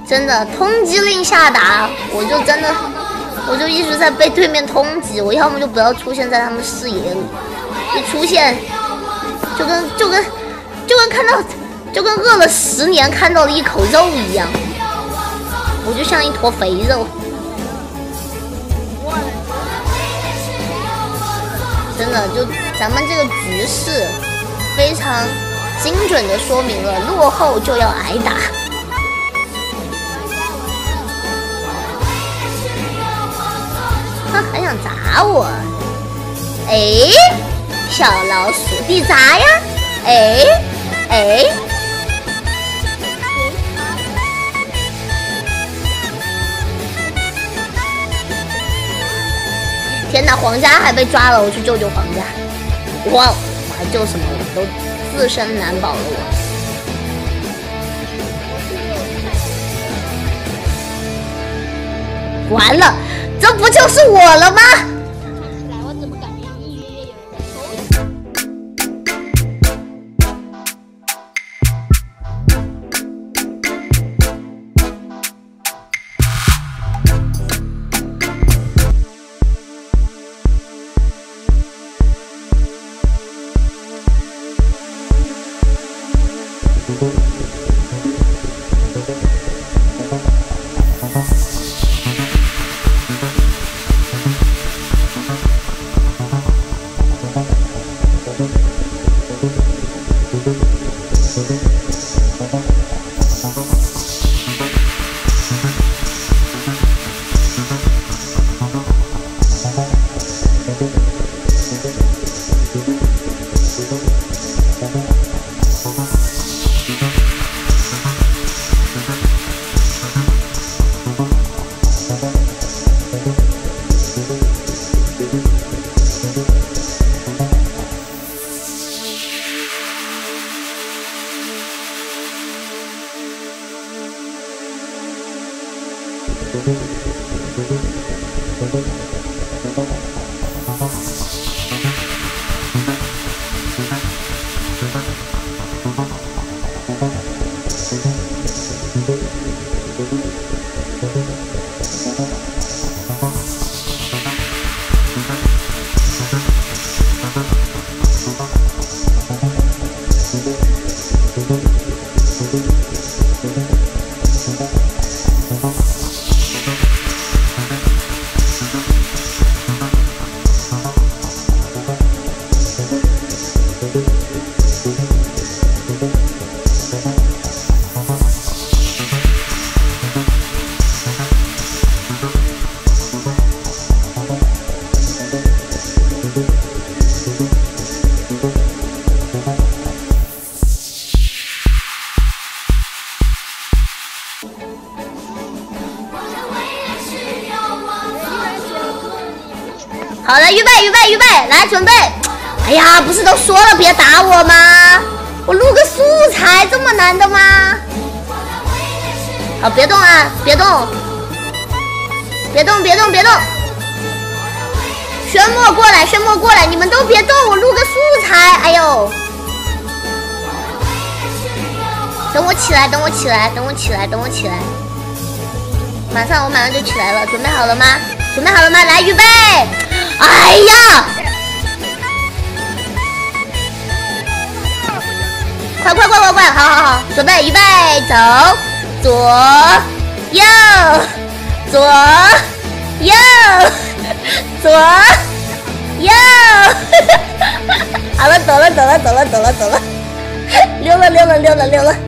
真的通缉令下达，我就一直在被对面通缉，我要么就不要出现在他们视野里，一出现就跟饿了10年看到了一口肉一样，我就像一坨肥肉。真的，就咱们这个局势非常精准的说明了落后就要挨打。他还想砸我？哎，小老鼠必砸呀！哎。天哪，皇家还被抓了，我去救救皇家！哇，我还救什么？我都自身难保了我。完了，这不就是我了吗？ 我怎么感觉隐隐约约有人在抽？ 好了，预备，来准备。哎呀，不是都说了别打我吗？我录个素材这么难的吗？好，别动啊，别动！宣墨过来，你们都别动，我录个素材。哎呦，等我起来，马上就起来了，准备好了吗？来，预备！哎呀！快！好，准备，预备，走，左右，好了，走了，溜了。